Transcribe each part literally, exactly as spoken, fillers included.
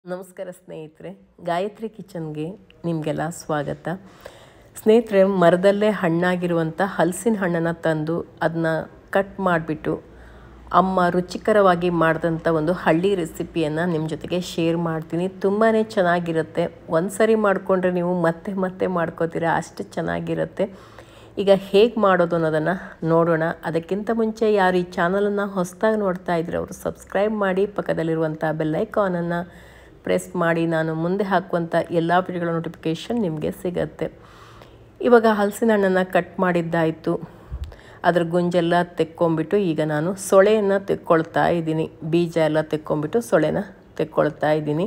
ನಮಸ್ಕಾರ ಸ್ನೇಹಿತರೆ, ಗಾಯತ್ರಿ ಕಿಚನ್ಗೆ ನಿಮಗೆಲ್ಲ ಸ್ವಾಗತ. ಸ್ನೇಹಿತರೆ, ಮರದಲ್ಲೇ ಹಣ್ಣಾಗಿರುವಂಥ ಹಲಸಿನ ಹಣ್ಣನ್ನು ತಂದು ಅದನ್ನ ಕಟ್ ಮಾಡಿಬಿಟ್ಟು ಅಮ್ಮ ರುಚಿಕರವಾಗಿ ಮಾಡಿದಂಥ ಒಂದು ಹಳ್ಳಿ ರೆಸಿಪಿಯನ್ನು ನಿಮ್ಮ ಜೊತೆಗೆ ಶೇರ್ ಮಾಡ್ತೀನಿ. ತುಂಬಾ ಚೆನ್ನಾಗಿರುತ್ತೆ. ಒಂದು ಸರಿ ಮಾಡಿಕೊಂಡ್ರೆ ನೀವು ಮತ್ತೆ ಮತ್ತೆ ಮಾಡ್ಕೋತೀರಾ, ಅಷ್ಟು ಚೆನ್ನಾಗಿರುತ್ತೆ. ಈಗ ಹೇಗೆ ಮಾಡೋದು ಅನ್ನೋದನ್ನು ನೋಡೋಣ. ಅದಕ್ಕಿಂತ ಮುಂಚೆ ಯಾರು ಈ ಚಾನಲನ್ನು ಹೊಸದಾಗಿ ನೋಡ್ತಾ ಇದ್ರೆ ಅವರು ಸಬ್ಸ್ಕ್ರೈಬ್ ಮಾಡಿ, ಪಕ್ಕದಲ್ಲಿರುವಂಥ ಬೆಲ್ ಐಕಾನನ್ನು ಪ್ರೆಸ್ ಮಾಡಿ. ನಾನು ಮುಂದೆ ಹಾಕುವಂಥ ಎಲ್ಲ ವಿಡಿಯೋಗಳ ನೋಟಿಫಿಕೇಷನ್ ನಿಮಗೆ ಸಿಗುತ್ತೆ. ಇವಾಗ ಹಲಸಿನ ಹಣ್ಣನ್ನು ಕಟ್ ಮಾಡಿದ್ದಾಯಿತು. ಅದ್ರ ಗುಂಜೆಲ್ಲ ತೆಕ್ಕೊಂಬಿಟ್ಟು ಈಗ ನಾನು ಸೊಳೆಯನ್ನು ತೆಕ್ಕೊಳ್ತಾ ಇದ್ದೀನಿ. ಬೀಜ ಎಲ್ಲ ತೆಕ್ಕೊಂಬಿಟ್ಟು ಸೊಳೆನ ತೆಕ್ಕೊಳ್ತಾ ಇದ್ದೀನಿ.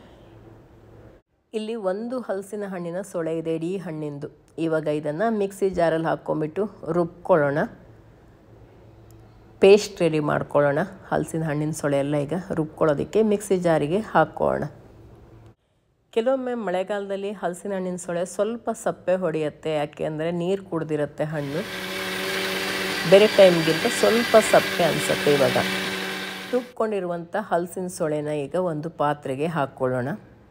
ಇಲ್ಲಿ ಒಂದು ಹಲಸಿನ ಹಣ್ಣಿನ ಸೊಳೆ ಇದೆ, ಇಡೀ ಹಣ್ಣಿಂದು. ಇವಾಗ ಇದನ್ನು ಮಿಕ್ಸಿ ಜಾರಲ್ಲಿ ಹಾಕ್ಕೊಂಬಿಟ್ಟು ರುಬ್ಕೊಳ್ಳೋಣ. ಪೇಸ್ಟ್ ರೆಡಿ ಮಾಡ್ಕೊಳ್ಳೋಣ. ಹಲಸಿನ ಹಣ್ಣಿನ ಸೊಳೆ ಎಲ್ಲ ಈಗ ರುಬ್ಕೊಳ್ಳೋದಕ್ಕೆ ಮಿಕ್ಸಿ ಜಾರಿಗೆ ಹಾಕ್ಕೊಳ್ಳೋಣ. ಕೆಲವೊಮ್ಮೆ ಮಳೆಗಾಲದಲ್ಲಿ ಹಲಸಿನ ಹಣ್ಣಿನ ಸೊಳೆ ಸ್ವಲ್ಪ ಸಪ್ಪೆ ಹೊಡೆಯುತ್ತೆ, ಯಾಕೆ ಅಂದರೆ ನೀರು ಕುಡ್ದಿರುತ್ತೆ ಹಣ್ಣು. ಬೇರೆ ಟೈಮ್ಗಿಂತ ಸ್ವಲ್ಪ ಸಪ್ಪೆ ಅನಿಸುತ್ತೆ. ಇವಾಗ ರುಬ್ಕೊಂಡಿರುವಂಥ ಹಲಸಿನ ಸೊಳೆನ ಈಗ ಒಂದು ಪಾತ್ರೆಗೆ ಹಾಕ್ಕೊಳ್ಳೋಣ.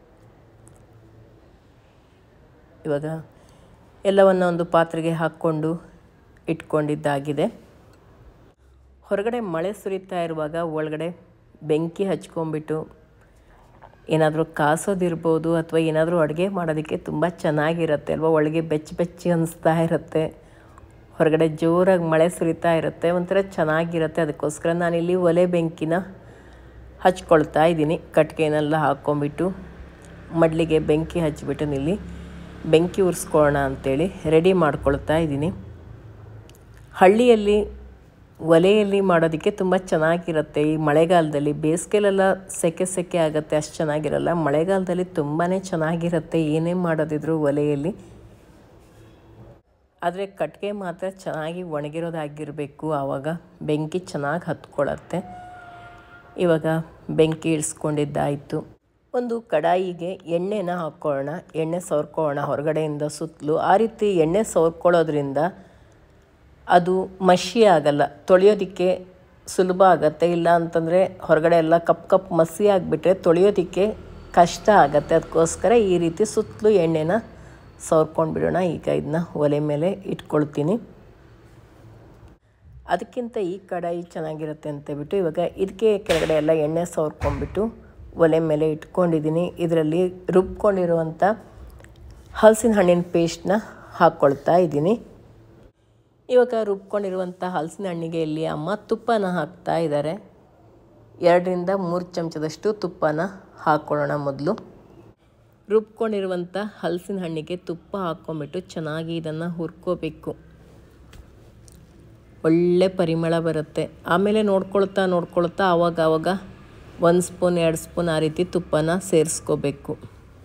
ಇವಾಗ ಎಲ್ಲವನ್ನು ಒಂದು ಪಾತ್ರೆಗೆ ಹಾಕ್ಕೊಂಡು ಇಟ್ಕೊಂಡಿದ್ದಾಗಿದೆ. ಹೊರಗಡೆ ಮಳೆ ಸುರಿತಾ ಇರುವಾಗ ಒಳಗಡೆ ಬೆಂಕಿ ಹಚ್ಕೊಂಡ್ಬಿಟ್ಟು ಏನಾದರೂ ಕಾಸೋದಿರ್ಬೋದು ಅಥವಾ ಏನಾದರೂ ಅಡುಗೆ ಮಾಡೋದಕ್ಕೆ ತುಂಬ ಚೆನ್ನಾಗಿರುತ್ತೆ ಅಲ್ವಾ. ಒಳಗೆ ಬೆಚ್ಚ ಬೆಚ್ಚಿ ಅನಿಸ್ತಾ ಇರುತ್ತೆ. ಹೊರಗಡೆ ಜೋರಾಗಿ ಮಳೆ ಸುರಿತಾ ಇರುತ್ತೆ, ಒಂಥರ ಚೆನ್ನಾಗಿರುತ್ತೆ. ಅದಕ್ಕೋಸ್ಕರ ನಾನಿಲ್ಲಿ ಒಲೆ ಬೆಂಕಿನ ಹಚ್ಕೊಳ್ತಾ ಇದ್ದೀನಿ. ಕಟ್ಟಿಗೆನೆಲ್ಲ ಹಾಕ್ಕೊಂಬಿಟ್ಟು ಮಡ್ಲಿಗೆ ಬೆಂಕಿ ಹಚ್ಚಿಬಿಟ್ಟು ಇಲ್ಲಿ ಬೆಂಕಿ ಉರಿಸ್ಕೊಳ್ಳೋಣ ಅಂಥೇಳಿ ರೆಡಿ ಮಾಡ್ಕೊಳ್ತಾ ಇದ್ದೀನಿ. ಹಳ್ಳಿಯಲ್ಲಿ ಒಲೆಯಲ್ಲಿ ಮಾಡೋದಕ್ಕೆ ತುಂಬ ಚೆನ್ನಾಗಿರುತ್ತೆ. ಈ ಮಳೆಗಾಲದಲ್ಲಿ, ಬೇಸಿಗೆಲೆಲ್ಲ ಸೆಕೆ ಸೆಕೆ ಆಗುತ್ತೆ, ಅಷ್ಟು ಚೆನ್ನಾಗಿರಲ್ಲ. ಮಳೆಗಾಲದಲ್ಲಿ ತುಂಬಾ ಚೆನ್ನಾಗಿರುತ್ತೆ ಏನೇ ಮಾಡೋದಿದ್ರು ಒಲೆಯಲ್ಲಿ. ಆದರೆ ಕಟ್ಟಿಗೆ ಮಾತ್ರ ಚೆನ್ನಾಗಿ ಒಣಗಿರೋದಾಗಿರಬೇಕು, ಆವಾಗ ಬೆಂಕಿ ಚೆನ್ನಾಗಿ ಹತ್ಕೊಳ್ಳುತ್ತೆ. ಇವಾಗ ಬೆಂಕಿ ಇಳಿಸ್ಕೊಂಡಿದ್ದಾಯಿತು. ಒಂದು ಕಡಾಯಿಗೆ ಎಣ್ಣೆನ ಹಾಕ್ಕೊಳ್ಳೋಣ. ಎಣ್ಣೆ ಸವರ್ಕೊಳ್ಳೋಣ ಹೊರಗಡೆಯಿಂದ ಸುತ್ತಲೂ. ಆ ರೀತಿ ಎಣ್ಣೆ ಸವರ್ಕೊಳ್ಳೋದ್ರಿಂದ ಅದು ಮಸಿ ಆಗಲ್ಲ, ತೊಳೆಯೋದಕ್ಕೆ ಸುಲಭ ಆಗುತ್ತೆ. ಇಲ್ಲ ಅಂತಂದರೆ ಹೊರಗಡೆ ಎಲ್ಲ ಕಪ್ ಕಪ್ ಮಸಿ ಆಗಿಬಿಟ್ರೆ ತೊಳೆಯೋದಕ್ಕೆ ಕಷ್ಟ ಆಗುತ್ತೆ. ಅದಕ್ಕೋಸ್ಕರ ಈ ರೀತಿ ಸುತ್ತಲೂ ಎಣ್ಣೆನ ಸವರ್ಕೊಂಡು ಬಿಡೋಣ. ಈಗ ಇದನ್ನ ಒಲೆ ಮೇಲೆ ಇಟ್ಕೊಳ್ತೀನಿ. ಅದಕ್ಕಿಂತ ಈ ಕಡಾಯಿ ಚೆನ್ನಾಗಿರುತ್ತೆ ಅಂತೇಳ್ಬಿಟ್ಟು ಇವಾಗ ಇದಕ್ಕೆ ಕೆಳಗಡೆ ಎಲ್ಲ ಎಣ್ಣೆ ಸವರ್ಕೊಂಡ್ಬಿಟ್ಟು ಒಲೆ ಮೇಲೆ ಇಟ್ಕೊಂಡಿದ್ದೀನಿ. ಇದರಲ್ಲಿ ರುಬ್ಕೊಂಡಿರುವಂಥ ಹಲಸಿನ ಹಣ್ಣಿನ ಪೇಸ್ಟನ್ನ ಹಾಕ್ಕೊಳ್ತಾ ಇದ್ದೀನಿ. ಇವಾಗ ರುಬ್ಕೊಂಡಿರುವಂಥ ಹಲಸಿನ ಹಣ್ಣಿಗೆ ಇಲ್ಲಿ ಅಮ್ಮ ತುಪ್ಪನ ಹಾಕ್ತಾ ಇದ್ದಾರೆ. ಎರಡರಿಂದ ಮೂರು ಚಮಚದಷ್ಟು ತುಪ್ಪನ ಹಾಕ್ಕೊಳ್ಳೋಣ. ಮೊದಲು ರುಬ್ಕೊಂಡಿರುವಂಥ ಹಲಸಿನ ಹಣ್ಣಿಗೆ ತುಪ್ಪ ಹಾಕ್ಕೊಂಬಿಟ್ಟು ಚೆನ್ನಾಗಿ ಇದನ್ನು ಹುರ್ಕೋಬೇಕು. ಒಳ್ಳೆ ಪರಿಮಳ ಬರುತ್ತೆ. ಆಮೇಲೆ ನೋಡ್ಕೊಳ್ತಾ ನೋಡ್ಕೊಳ್ತಾ ಆವಾಗ ಆವಾಗ ಒಂದು ಸ್ಪೂನ್ ಎರಡು ಸ್ಪೂನ್ ಆ ರೀತಿ ತುಪ್ಪನ ಸೇರಿಸ್ಕೋಬೇಕು.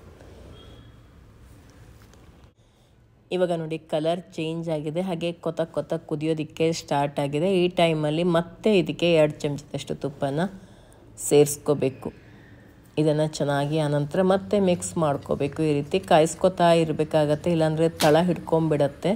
ಇವಾಗ ನೋಡಿ ಕಲರ್ ಚೇಂಜ್ ಆಗಿದೆ, ಹಾಗೆ ಕೊತ ಕೊತ ಕುದಿಯೋದಕ್ಕೆ ಸ್ಟಾರ್ಟ್ ಆಗಿದೆ. ಈ ಟೈಮಲ್ಲಿ ಮತ್ತೆ ಇದಕ್ಕೆ ಎರಡು ಚಮಚದಷ್ಟು ತುಪ್ಪನ ಸೇರಿಸ್ಕೋಬೇಕು. ಇದನ್ನು ಚೆನ್ನಾಗಿ ಆನಂತರ ಮತ್ತೆ ಮಿಕ್ಸ್ ಮಾಡ್ಕೋಬೇಕು. ಈ ರೀತಿ ಕಾಯಿಸ್ಕೊತಾ ಇರಬೇಕಾಗತ್ತೆ, ಇಲ್ಲಾಂದರೆ ತಳ ಹಿಡ್ಕೊಂಬಿಡತ್ತೆ.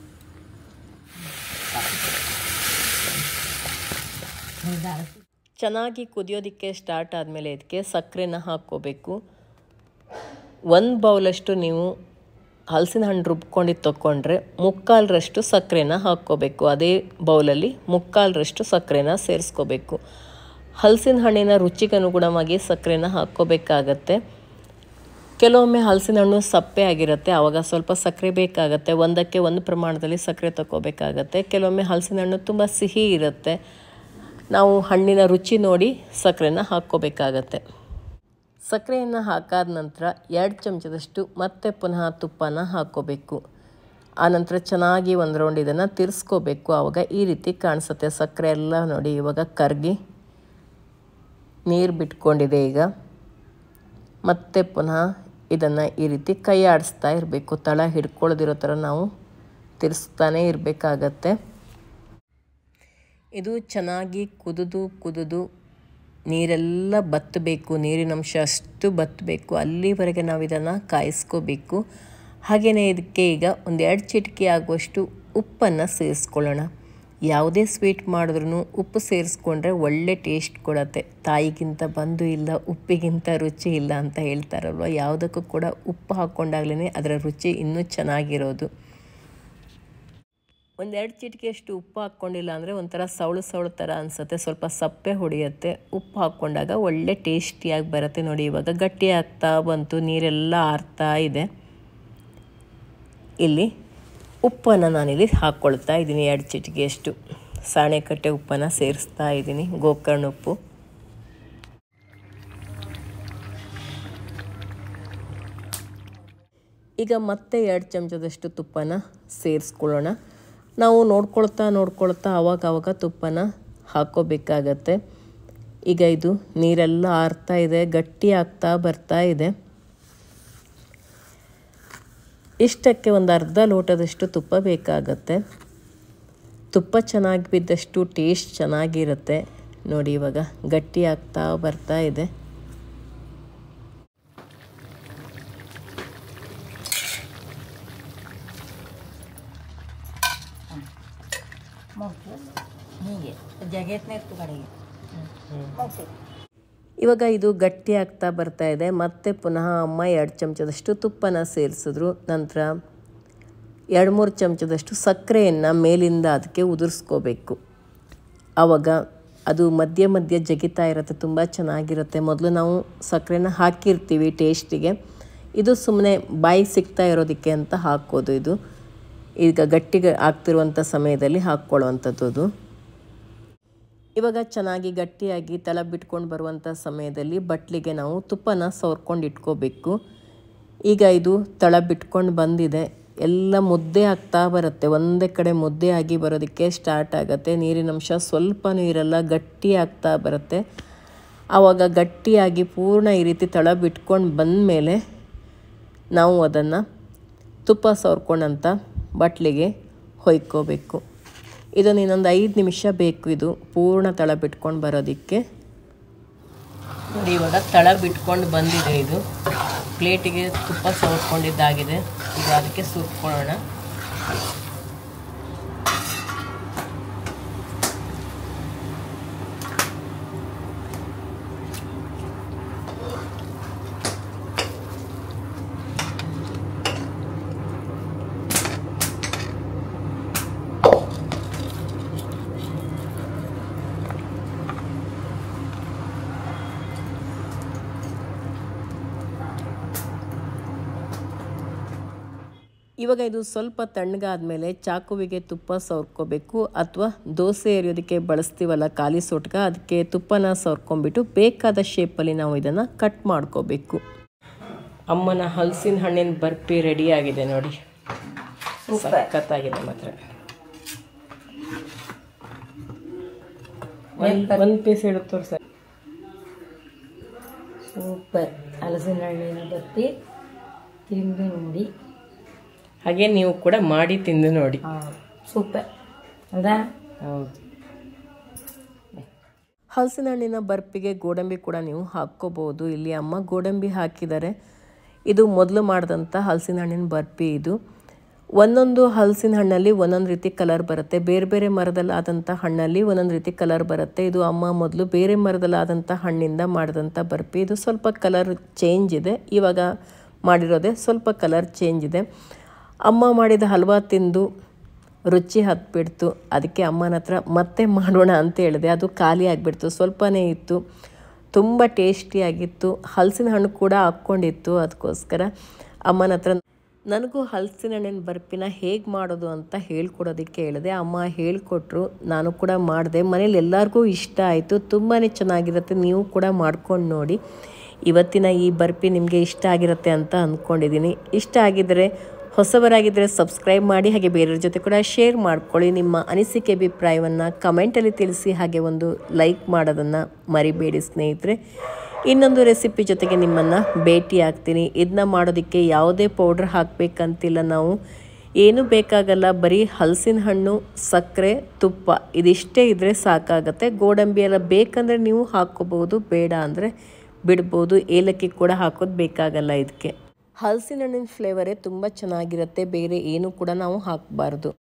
ಚೆನ್ನಾಗಿ ಕುದಿಯೋದಕ್ಕೆ ಸ್ಟಾರ್ಟ್ ಆದಮೇಲೆ ಇದಕ್ಕೆ ಸಕ್ಕರೆನ ಹಾಕ್ಕೋಬೇಕು. ಒಂದು ಬೌಲಷ್ಟು ನೀವು ಹಲಸಿನ ಹಣ್ಣು ರುಬ್ಕೊಂಡಿದ್ದು ತೊಗೊಂಡ್ರೆ ಮುಕ್ಕಾಲರಷ್ಟು ಸಕ್ಕರೆನ ಹಾಕ್ಕೋಬೇಕು. ಅದೇ ಬೌಲಲ್ಲಿ ಮುಕ್ಕಾಲರಷ್ಟು ಸಕ್ಕರೆನ ಸೇರಿಸ್ಕೋಬೇಕು. ಹಲಸಿನ ಹಣ್ಣಿನ ರುಚಿಗೆ ಅನುಗುಣವಾಗಿ ಸಕ್ಕರೆನ ಹಾಕ್ಕೋಬೇಕಾಗತ್ತೆ. ಕೆಲವೊಮ್ಮೆ ಹಲಸಿನ ಹಣ್ಣು ಸಪ್ಪೆ ಆಗಿರುತ್ತೆ, ಆವಾಗ ಸ್ವಲ್ಪ ಸಕ್ಕರೆ ಬೇಕಾಗತ್ತೆ. ಒಂದಕ್ಕೆ ಒಂದು ಪ್ರಮಾಣದಲ್ಲಿ ಸಕ್ಕರೆ ತಗೋಬೇಕಾಗತ್ತೆ. ಕೆಲವೊಮ್ಮೆ ಹಲಸಿನ ಹಣ್ಣು ತುಂಬ ಸಿಹಿ ಇರುತ್ತೆ, ನಾವು ಹಣ್ಣಿನ ರುಚಿ ನೋಡಿ ಸಕ್ಕರೆನ ಹಾಕ್ಕೋಬೇಕಾಗತ್ತೆ. ಸಕ್ಕರೆಯನ್ನು ಹಾಕಾದ ನಂತರ ಎರಡು ಚಮಚದಷ್ಟು ಮತ್ತೆ ಪುನಃ ತುಪ್ಪನ ಹಾಕ್ಕೋಬೇಕು. ಆನಂತರ ಚೆನ್ನಾಗಿ ಒಂದು ರೌಂಡ್ ಇದನ್ನು ತಿರ್ಸ್ಕೋಬೇಕು. ಆವಾಗ ಈ ರೀತಿ ಕಾಣಿಸುತ್ತೆ. ಸಕ್ಕರೆ ಎಲ್ಲ ನೋಡಿ ಇವಾಗ ಕರಗಿ ನೀರು ಬಿಟ್ಕೊಂಡಿದೆ. ಈಗ ಮತ್ತೆ ಪುನಃ ಇದನ್ನು ಈ ರೀತಿ ಕೈ ಆಡಿಸ್ತಾ ಇರಬೇಕು. ತಳ ಹಿಡ್ಕೊಳ್ಳೋದಿರೋ ಥರ ನಾವು ತಿರ್ಸ್ತಾನೇ ಇರಬೇಕಾಗತ್ತೆ. ಇದು ಚೆನ್ನಾಗಿ ಕುದಿದು ಕುದಿದು ನೀರೆಲ್ಲ ಬತ್ತಬೇಕು, ನೀರಿನಂಶ ಅಷ್ಟು ಬತ್ತಬೇಕು. ಅಲ್ಲಿವರೆಗೆ ನಾವು ಇದನ್ನು ಕಾಯಿಸ್ಕೋಬೇಕು. ಹಾಗೆಯೇ ಇದಕ್ಕೆ ಈಗ ಒಂದು ಎರಡು ಚಿಟಿಕೆ ಆಗುವಷ್ಟು ಉಪ್ಪನ್ನು ಸೇರಿಸ್ಕೊಳ್ಳೋಣ. ಯಾವುದೇ ಸ್ವೀಟ್ ಮಾಡಿದ್ರೂ ಉಪ್ಪು ಸೇರಿಸ್ಕೊಂಡ್ರೆ ಒಳ್ಳೆ ಟೇಸ್ಟ್ ಕೊಡುತ್ತೆ. ತಾಯಿಗಿಂತ ಬಂಧು ಇಲ್ಲ, ಉಪ್ಪಿಗಿಂತ ರುಚಿ ಇಲ್ಲ ಅಂತ ಹೇಳ್ತಾರಲ್ವ, ಯಾವುದಕ್ಕೂ ಕೂಡ ಉಪ್ಪು ಹಾಕ್ಕೊಂಡಾಗ್ಲೇ ಅದರ ರುಚಿ ಇನ್ನೂ ಚೆನ್ನಾಗಿರೋದು. ಒಂದೆರಡು ಚಿಟಿಕೆಯಷ್ಟು ಉಪ್ಪು ಹಾಕ್ಕೊಂಡಿಲ್ಲ ಅಂದರೆ ಒಂಥರ ಸವಳು ಸವಳು ಥರ ಅನಿಸುತ್ತೆ, ಸ್ವಲ್ಪ ಸಪ್ಪೆ ಹೊಡೆಯುತ್ತೆ. ಉಪ್ಪು ಹಾಕ್ಕೊಂಡಾಗ ಒಳ್ಳೆ ಟೇಸ್ಟಿಯಾಗಿ ಬರುತ್ತೆ. ನೋಡಿ ಇವಾಗ ಗಟ್ಟಿ ಆಗ್ತಾ ಬಂತು, ನೀರೆಲ್ಲ ಆರ್ತಾ ಇದೆ. ಇಲ್ಲಿ ಉಪ್ಪನ್ನು ನಾನಿಲ್ಲಿ ಹಾಕ್ಕೊಳ್ತಾ ಇದ್ದೀನಿ, ಎರಡು ಚಿಟಿಕೆಯಷ್ಟು ಸಾಣೆಕಟ್ಟೆ ಉಪ್ಪನ್ನು ಸೇರಿಸ್ತಾ ಇದ್ದೀನಿ, ಗೋಕರ್ಣ ಉಪ್ಪು. ಈಗ ಮತ್ತೆ ಎರಡು ಚಮಚದಷ್ಟು ತುಪ್ಪನ ಸೇರಿಸ್ಕೊಳ್ಳೋಣ. ನಾವು ನೋಡ್ಕೊಳ್ತಾ ನೋಡ್ಕೊಳ್ತಾ ಆವಾಗ ಆವಾಗ ತುಪ್ಪನ ಹಾಕ್ಕೋಬೇಕಾಗತ್ತೆ. ಈಗ ಇದು ನೀರೆಲ್ಲ ಆರ್ತಾ ಇದೆ, ಗಟ್ಟಿ ಆಗ್ತಾ ಬರ್ತಾ ಇದೆ. ಇಷ್ಟಕ್ಕೆ ಒಂದು ಅರ್ಧ ಲೋಟದಷ್ಟು ತುಪ್ಪ ಬೇಕಾಗತ್ತೆ. ತುಪ್ಪ ಚೆನ್ನಾಗಿ ಬಿದ್ದಷ್ಟು ಟೇಸ್ಟ್ ಚೆನ್ನಾಗಿರುತ್ತೆ. ನೋಡಿ ಇವಾಗ ಗಟ್ಟಿ ಆಗ್ತಾ ಬರ್ತಾ ಇದೆ. ಇವಾಗ ಇದು ಗಟ್ಟಿ ಆಗ್ತಾ ಬರ್ತಾ ಇದೆ. ಮತ್ತೆ ಪುನಃ ಅಮ್ಮ ಎರಡು ಚಮಚದಷ್ಟು ತುಪ್ಪನ ಸೇರಿಸಿದ್ರು. ನಂತರ ಎರಡು ಮೂರು ಚಮಚದಷ್ಟು ಸಕ್ಕರೆಯನ್ನು ಮೇಲಿಂದ ಅದಕ್ಕೆ ಉದುರಿಸ್ಕೋಬೇಕು. ಆವಾಗ ಅದು ಮಧ್ಯೆ ಮಧ್ಯೆ ಜಗಿತಾ ಇರುತ್ತೆ, ತುಂಬ ಚೆನ್ನಾಗಿರುತ್ತೆ. ಮೊದಲು ನಾವು ಸಕ್ಕರೆನ ಹಾಕಿರ್ತೀವಿ ಟೇಸ್ಟಿಗೆ, ಇದು ಸುಮ್ಮನೆ ಬಾಯಿ ಸಿಗ್ತಾ ಇರೋದಕ್ಕೆ ಅಂತ ಹಾಕೋದು. ಇದು ಈಗ ಗಟ್ಟಿಗೆ ಆಗ್ತಿರುವಂಥ ಸಮಯದಲ್ಲಿ ಹಾಕ್ಕೊಳ್ಳುವಂಥದ್ದು ಅದು. ಇವಾಗ ಚೆನ್ನಾಗಿ ಗಟ್ಟಿಯಾಗಿ ತಳ ಬಿಟ್ಕೊಂಡು ಬರುವಂಥ ಸಮಯದಲ್ಲಿ ಬಟ್ಲಿಗೆ ನಾವು ತುಪ್ಪನ ಸವರ್ಕೊಂಡು ಇಟ್ಕೋಬೇಕು. ಈಗ ಇದು ತಳ ಬಿಟ್ಕೊಂಡು ಬಂದಿದೆ, ಎಲ್ಲ ಮುದ್ದೆ ಆಗ್ತಾ ಬರುತ್ತೆ, ಒಂದೇ ಕಡೆ ಮುದ್ದೆ ಆಗಿ ಬರೋದಕ್ಕೆ ಸ್ಟಾರ್ಟ್ ಆಗುತ್ತೆ. ನೀರಿನಂಶ ಸ್ವಲ್ಪನೂ ಇರಲ್ಲ, ಗಟ್ಟಿ ಆಗ್ತಾ ಬರುತ್ತೆ. ಆವಾಗ ಗಟ್ಟಿಯಾಗಿ ಪೂರ್ಣ ಈ ರೀತಿ ತಳ ಬಿಟ್ಕೊಂಡು ಬಂದಮೇಲೆ ನಾವು ಅದನ್ನು ತುಪ್ಪ ಸವರ್ಕೊಂಡಂಥ ಬಟ್ಲಿಗೆ ಹೊಯ್ಕೋಬೇಕು. ಇದನ್ನು ಇನ್ನೊಂದು ಐದು ನಿಮಿಷ ಬೇಕು ಇದು ಪೂರ್ಣ ತಳ ಬಿಟ್ಕೊಂಡು ಬರೋದಕ್ಕೆ. ನೋಡಿ ಇವಾಗ ತಳ ಬಿಟ್ಕೊಂಡು ಬಂದಿದೆ. ಇದು ಪ್ಲೇಟಿಗೆ ತುಪ್ಪ ಸವರ್ಕೊಂಡಿದ್ದಾಗಿದೆ. ಈಗ ಅದಕ್ಕೆ ಸುರ್ಕೊಳ್ಳೋಣ. ಇವಾಗ ಇದು ಸ್ವಲ್ಪ ತಣ್ಣಗಾದ್ಮೇಲೆ ಚಾಕುವಿಗೆ ತುಪ್ಪ ಸವರ್ಕೋಬೇಕು, ಅಥವಾ ದೋಸೆ ಎರಿಯೋದಕ್ಕೆ ಬಳಸ್ತೀವಲ್ಲ ಖಾಲಿ ಸೊಟ್ಕ, ಅದಕ್ಕೆ ತುಪ್ಪನ ಸವರ್ಕೊಂಡ್ಬಿಟ್ಟು ಬೇಕಾದ ಶೇಪಲ್ಲಿ ನಾವು ಇದನ್ನು ಕಟ್ ಮಾಡ್ಕೋಬೇಕು. ಅಮ್ಮನ ಹಲಸಿನ ಹಣ್ಣಿನ ಬರ್ಫಿ ರೆಡಿ ಆಗಿದೆ ನೋಡಿ, ಸಖತ್ತಾಗಿದೆ ಮಾತ್ರ. ಒಂದು ಪೀಸ್ ಹೇಳುತ್ತೋರು ಸರ್. ಸೂಪರ್ ಹಲಸಿನ ಹಣ್ಣಿನ ಬರ್ಫಿ ತಿಂದು ನೋಡಿ, ಹಾಗೆ ನೀವು ಕೂಡ ಮಾಡಿ ತಿಂದು ನೋಡಿ. ಸೂಪರ್ ಹೌದಾ? ಹೌದು. ಹಲಸಿನ ಹಣ್ಣಿನ ಬರ್ಫಿಗೆ ಗೋಡಂಬಿ ಕೂಡ ನೀವು ಹಾಕ್ಕೋಬಹುದು. ಇಲ್ಲಿ ಅಮ್ಮ ಗೋಡಂಬಿ ಹಾಕಿದ್ದಾರೆ. ಇದು ಮೊದಲು ಮಾಡಿದಂಥ ಹಲಸಿನ ಹಣ್ಣಿನ ಬರ್ಫಿ. ಇದು ಒಂದೊಂದು ಹಲಸಿನ ಹಣ್ಣಲ್ಲಿ ಒಂದೊಂದು ರೀತಿ ಕಲರ್ ಬರುತ್ತೆ, ಬೇರೆ ಬೇರೆ ಮರದಲ್ಲಾದಂಥ ಹಣ್ಣಲ್ಲಿ ಒಂದೊಂದು ರೀತಿ ಕಲರ್ ಬರುತ್ತೆ. ಇದು ಅಮ್ಮ ಮೊದಲು ಬೇರೆ ಮರದಲ್ಲಾದಂಥ ಹಣ್ಣಿಂದ ಮಾಡಿದಂಥ ಬರ್ಫಿ. ಇದು ಸ್ವಲ್ಪ ಕಲರ್ ಚೇಂಜ್ ಇದೆ, ಇವಾಗ ಮಾಡಿರೋದೆ ಸ್ವಲ್ಪ ಕಲರ್ ಚೇಂಜ್ ಇದೆ. ಅಮ್ಮ ಮಾಡಿದ ಹಲ್ವಾ ತಿಂದು ರುಚಿ ಹತ್ಬಿಡ್ತು, ಅದಕ್ಕೆ ಅಮ್ಮನ ಹತ್ರ ಮತ್ತೆ ಮಾಡೋಣ ಅಂತ ಹೇಳಿದೆ. ಅದು ಖಾಲಿ ಆಗಿಬಿಡ್ತು, ಸ್ವಲ್ಪನೇ ಇತ್ತು, ತುಂಬ ಟೇಸ್ಟಿಯಾಗಿತ್ತು. ಹಲಸಿನ ಹಣ್ಣು ಕೂಡ ಹಾಕ್ಕೊಂಡಿತ್ತು, ಅದಕ್ಕೋಸ್ಕರ ಅಮ್ಮನ ಹತ್ರ ನನಗೂ ಹಲಸಿನ ಹಣ್ಣಿನ ಬರ್ಫಿನ ಹೇಗೆ ಮಾಡೋದು ಅಂತ ಹೇಳ್ಕೊಡೋದಕ್ಕೆ ಹೇಳಿದೆ. ಅಮ್ಮ ಹೇಳಿಕೊಟ್ರು, ನಾನು ಕೂಡ ಮಾಡಿದೆ. ಮನೇಲಿ ಎಲ್ಲರಿಗೂ ಇಷ್ಟ ಆಯಿತು, ತುಂಬಾ ಚೆನ್ನಾಗಿರುತ್ತೆ. ನೀವು ಕೂಡ ಮಾಡ್ಕೊಂಡು ನೋಡಿ. ಇವತ್ತಿನ ಈ ಬರ್ಫಿ ನಿಮಗೆ ಇಷ್ಟ ಆಗಿರುತ್ತೆ ಅಂತ ಅಂದ್ಕೊಂಡಿದ್ದೀನಿ. ಇಷ್ಟ ಆಗಿದ್ದರೆ, ಹೊಸಬರಾಗಿದ್ದರೆ ಸಬ್ಸ್ಕ್ರೈಬ್ ಮಾಡಿ, ಹಾಗೆ ಬೇರೆಯವ್ರ ಜೊತೆ ಕೂಡ ಶೇರ್ ಮಾಡ್ಕೊಳ್ಳಿ. ನಿಮ್ಮ ಅನಿಸಿಕೆ ಅಭಿಪ್ರಾಯವನ್ನು ಕಮೆಂಟಲ್ಲಿ ತಿಳಿಸಿ, ಹಾಗೆ ಒಂದು ಲೈಕ್ ಮಾಡೋದನ್ನು ಮರಿಬೇಡಿ ಸ್ನೇಹಿತರೆ. ಇನ್ನೊಂದು ರೆಸಿಪಿ ಜೊತೆಗೆ ನಿಮ್ಮನ್ನು ಭೇಟಿ ಆಗ್ತೀನಿ. ಇದನ್ನ ಮಾಡೋದಕ್ಕೆ ಯಾವುದೇ ಪೌಡ್ರ್ ಹಾಕಬೇಕಂತಿಲ್ಲ, ನಾವು ಏನೂ ಬೇಕಾಗಲ್ಲ, ಬರೀ ಹಲಸಿನ ಹಣ್ಣು, ಸಕ್ಕರೆ, ತುಪ್ಪ ಇದಿಷ್ಟೇ ಇದ್ದರೆ ಸಾಕಾಗತ್ತೆ. ಗೋಡಂಬಿ ಎಲ್ಲ ಬೇಕಂದರೆ ನೀವು ಹಾಕ್ಕೋಬೋದು, ಬೇಡ ಅಂದರೆ ಬಿಡ್ಬೋದು. ಏಲಕ್ಕಿ ಕೂಡ ಹಾಕೋದು ಬೇಕಾಗಲ್ಲ ಇದಕ್ಕೆ. ಹಲಸಿನ ಹಣ್ಣಿನ ಫ್ಲೇವರೇ ತುಂಬ ಚೆನ್ನಾಗಿರುತ್ತೆ, ಬೇರೆ ಏನೂ ಕೂಡ ನಾವು ಹಾಕಬಾರ್ದು.